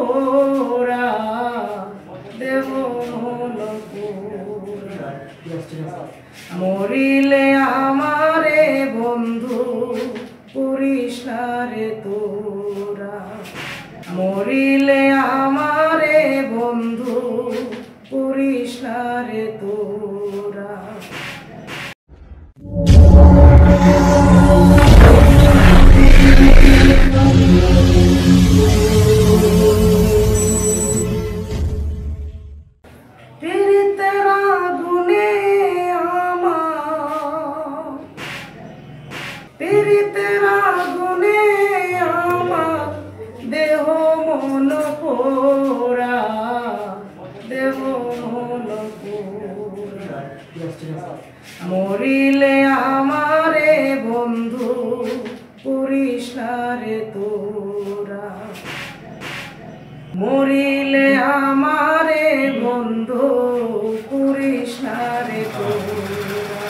পোড়া দেব মন পোড়া মরিলে আমারে বন্ধু করিস না রে তোরা মরিলে আমারে বন্ধু করিস না রে তোরা পীড়িতের আগুনে আমার পীড়িতের আগুনে আমার দেহ মন পোড়া দেহ মন পোড়া মরিলে আমারে বন্ধু করিস না রে তোরা মরিলে আমারে বন্ধু করিস না রে তোরা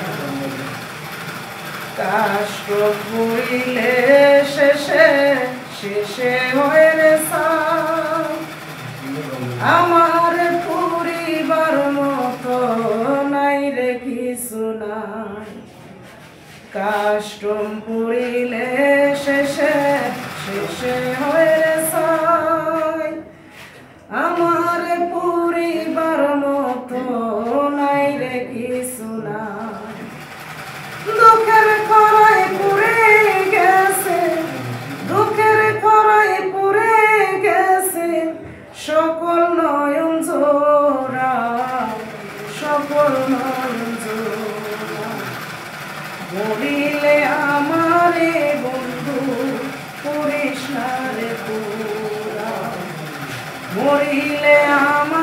কাষ্ট করিলে শেষে শেষে হয় রে আমার পরিবার মতো নাই রে কিছু নাই কাষ্টম পড়িলে শেষে শেষে হয় রে আমার পরিবার মতো নাই রে কিছু নাই দুঃখের খরায় পুড়ে গেছে দুঃখের খরায় পুড়ে গেছে সকল নয়ন জোড়া সকল নয়ন জোড়া মরিলে আমারে বন্ধু করিস না রে তোরা মরিলে আমার